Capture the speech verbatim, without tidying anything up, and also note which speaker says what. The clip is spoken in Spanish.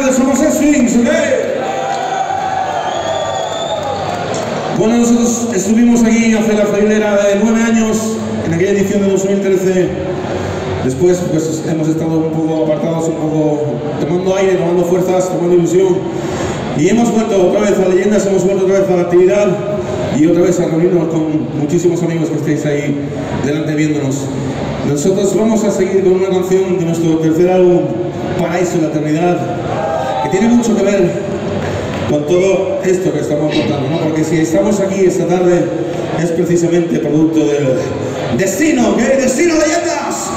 Speaker 1: tardes, somos Sphinx, ¿ok? Bueno, nosotros estuvimos aquí hace la friolera de nueve años, en aquella edición de dos mil trece. Después, pues, hemos estado un poco apartados, un poco tomando aire, tomando fuerzas, tomando ilusión. Y hemos vuelto otra vez a Leyendas, hemos vuelto otra vez a la actividad y otra vez a reunirnos con muchísimos amigos que estáis ahí delante viéndonos. Nosotros vamos a seguir con una canción de nuestro tercer álbum, Paraíso de la Eternidad, que tiene mucho que ver con todo esto que estamos contando, ¿no? Porque si estamos aquí esta tarde es precisamente producto del destino, ¿ok? ¡Destino Leyendas!